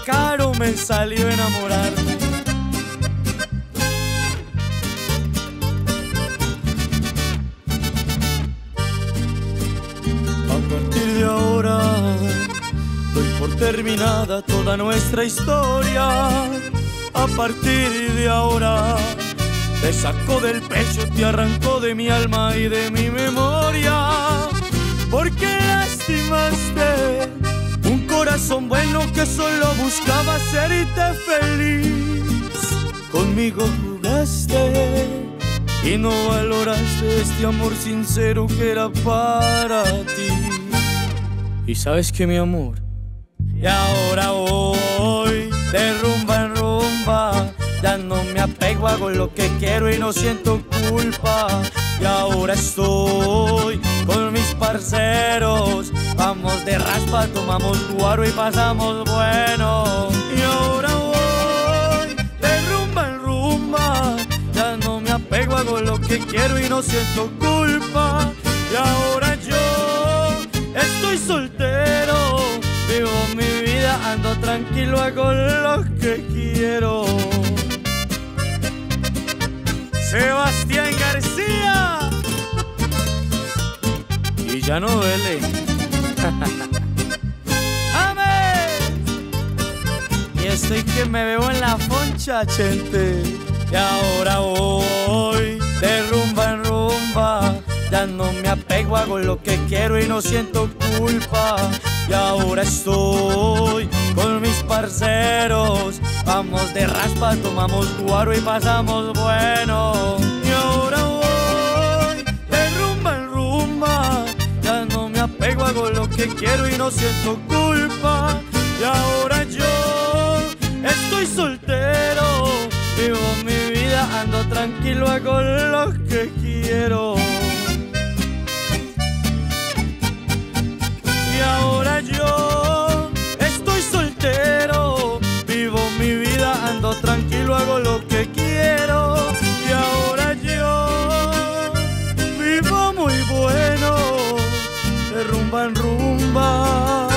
caro me salió enamorarme. A partir de ahora doy por terminada toda nuestra historia. A partir de ahora te sacó del pecho, te arrancó de mi alma y de mi memoria. Porque lastimaste un corazón bueno que solo buscaba hacerte feliz. Conmigo jugaste y no valoraste este amor sincero que era para ti. Y sabes que mi amor, y ahora voy de rumba en rumba, ya no me apego, hago lo que quiero y no siento culpa. Y ahora estoy con mis parceros, vamos de raspa, tomamos guaro y pasamos bueno. Y ahora voy de rumba en rumba, ya no me apego, hago lo que quiero y no siento culpa. Y ahora yo estoy soltero, vivo mi vida, ando tranquilo, hago lo que quiero. Sebastián García. Y ya no duele. ¡Amén! Y estoy que me veo en la foncha, gente. Y ahora voy de rumba en rumba, ya no me apego, hago lo que quiero y no siento culpa. Y ahora estoy con mis parceros, vamos de raspa, tomamos guaro y pasamos bueno. Y ahora voy de rumba en rumba, ya no me apego, hago lo que quiero y no siento culpa. Y ahora yo estoy soltero, vivo mi vida, ando tranquilo, hago lo que quiero. Y ahora yo estoy soltero, vivo mi vida, ando tranquilo, hago lo que quiero. Y ahora yo vivo muy bueno, de rumba en rumba,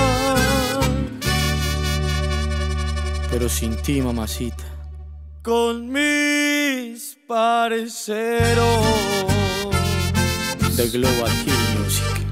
pero sin ti, mamacita, con mis parceros de Global Hill Music.